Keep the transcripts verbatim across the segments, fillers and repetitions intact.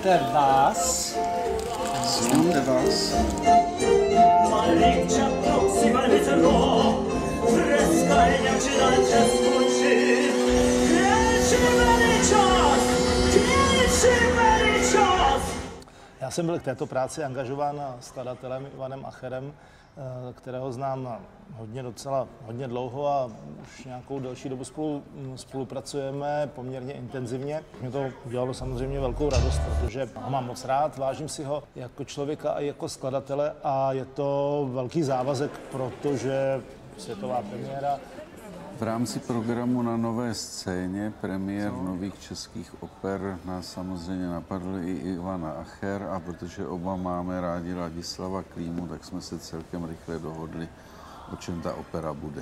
Znáte vás? Znáte vás? Já jsem byl k této práci angažován skladatelem Ivanem Acherem, kterého znám hodně docela hodně dlouho a už nějakou delší dobu spolu, spolupracujeme poměrně intenzivně. Mě to udělalo samozřejmě velkou radost, protože ho mám moc rád, vážím si ho jako člověka a jako skladatele a je to velký závazek, protože světová premiéra. V rámci programu Na nové scéně, premiér nových českých oper, nás samozřejmě napadl i Ivan Acher, a protože oba máme rádi Ladislava Klímu, tak jsme se celkem rychle dohodli, o čem ta opera bude.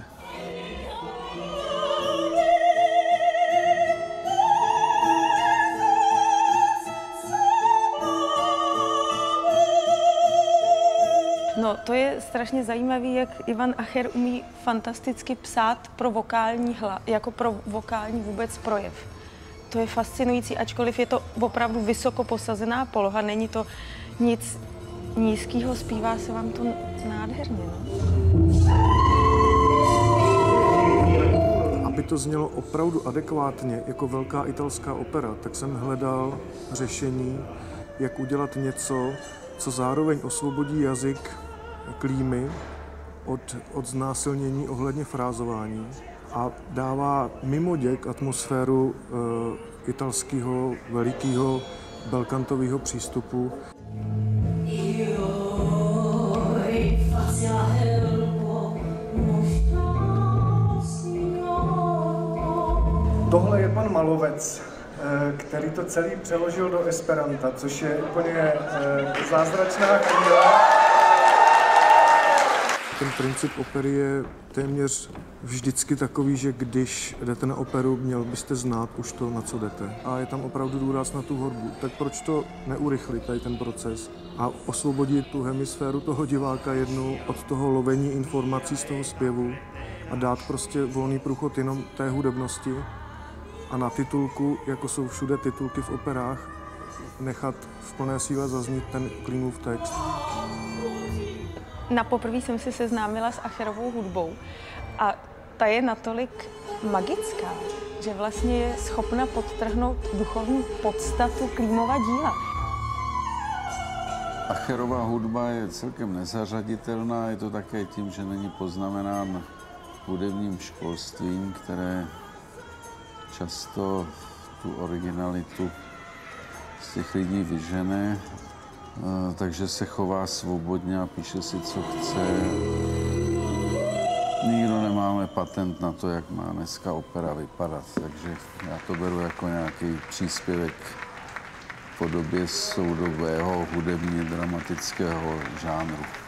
No, to je strašně zajímavé, jak Ivan Acher umí fantasticky psát pro vokální hla, jako pro vokální vůbec projev. To je fascinující, ačkoliv je to opravdu vysoko posazená poloha, není to nic nízkého, zpívá se vám to nádherně. No? Aby to znělo opravdu adekvátně jako velká italská opera, tak jsem hledal řešení, jak udělat něco, co zároveň osvobodí jazyk Klímy od, od znásilnění ohledně frázování a dává mimo děk atmosféru e, italského velikého belcantového přístupu. Tohle je pan Malovec, který to celý přeložil do esperanta, což je úplně zázračná chvíle. Ten princip opery je téměř vždycky takový, že když jdete na operu, měl byste znát už to, na co jdete. A je tam opravdu důraz na tu hudbu. Tak proč to neurychlit, tady ten proces, a osvobodit tu hemisféru toho diváka jednu od toho lovení informací z toho zpěvu a dát prostě volný průchod jenom té hudebnosti a na titulku, jako jsou všude titulky v operách, nechat v plné síle zaznít ten Klímův text. Na poprvé jsem se seznámila s Acherovou hudbou a ta je natolik magická, že vlastně je schopna podtrhnout duchovní podstatu Klímova díla. Acherova hudba je celkem nezařaditelná, je to také tím, že není poznamenán hudebním školstvím, které často tu originalitu z těch lidí vyžene, takže se chová svobodně a píše si, co chce. Nikdo nemáme patent na to, jak má dneska opera vypadat, takže já to beru jako nějaký příspěvek v podobě soudobého hudebně dramatického žánru.